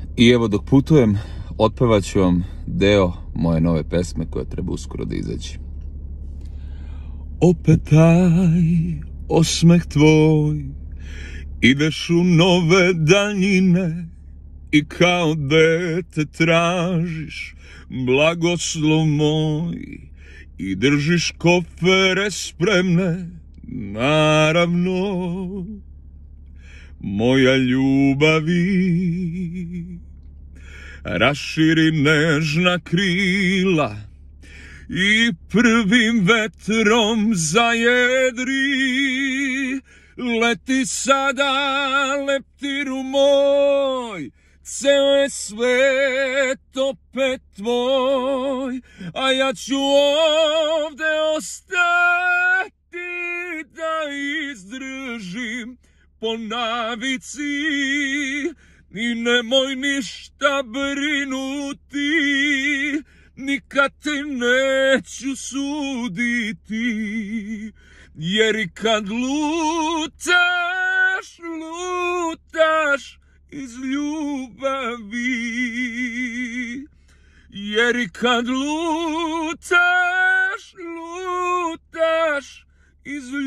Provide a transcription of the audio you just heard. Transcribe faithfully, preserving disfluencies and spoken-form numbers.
I evo, dok putujem, otpevat ću vam deo moje nove pesme koja treba uskoro da izađe. Opet taj osmeh tvoj, ideš u nove daljine i kao dete tražiš blagoslov moj i držiš kofere spremne, naravno, moja ljubavi. Raširi nežna krila i prvim vetrom zajedri. Leti sada, leptiru moj, ceo je svet opet tvoj, a ja ću ovde ostati da izdržim po navici. I nemoj ništa brinuti, nikad te neću suditi, jer i kad lutaš, lutaš iz ljubavi. Jer i kad lutaš, lutaš iz